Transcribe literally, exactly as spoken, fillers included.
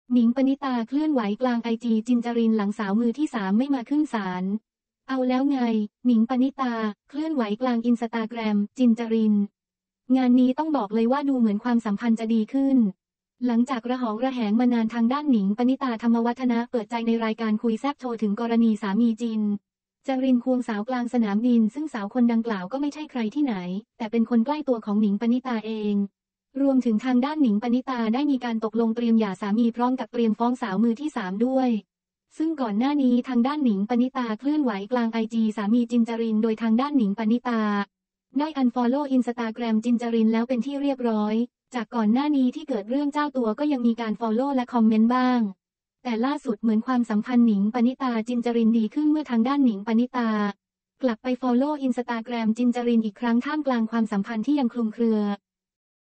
หนิงปณิตาเคลื่อนไหวกลางไอจีจินจรินหลังสาวมือที่สามไม่มาขึ้นศาลเอาแล้วไงหนิงปณิตาเคลื่อนไหวกลางอินสตาแกรมจินจรินงานนี้ต้องบอกเลยว่าดูเหมือนความสัมพันธ์จะดีขึ้นหลังจากระหองระแหงมานานทางด้านหนิงปณิตาธรรมวัฒนะเปิดใจในรายการคุยแซ่บโชว์ถึงกรณีสามีจินจรินควงสาวกลางสนามบินซึ่งสาวคนดังกล่าวก็ไม่ใช่ใครที่ไหนแต่เป็นคนใกล้ตัวของหนิงปณิตาเองรวมถึงทางด้านหนิงปณิตาได้มีการตกลงเตรียมหย่าสามีพร้อมกับเตรียมฟ้องสาวมือที่สามด้วยซึ่งก่อนหน้านี้ทางด้านหนิงปณิตาเคลื่อนไหวกลางไอจีสามีจินจรินโดยทางด้านหนิงปณิตาได้อันฟอลโล่อินสตาแกรมจินจรินแล้วเป็นที่เรียบร้อยจากก่อนหน้านี้ที่เกิดเรื่องเจ้าตัวก็ยังมีการฟอลโล่และคอมเมนต์บ้างแต่ล่าสุดเหมือนความสัมพันธ์หนิงปณิตาจินจรินดีขึ้นเมื่อทางด้านหนิงปณิตากลับไปฟอลโล่อินสตาแกรมจินจรินอีกครั้งท่ามกลางความสัมพันธ์ที่ยังคลุมเครือ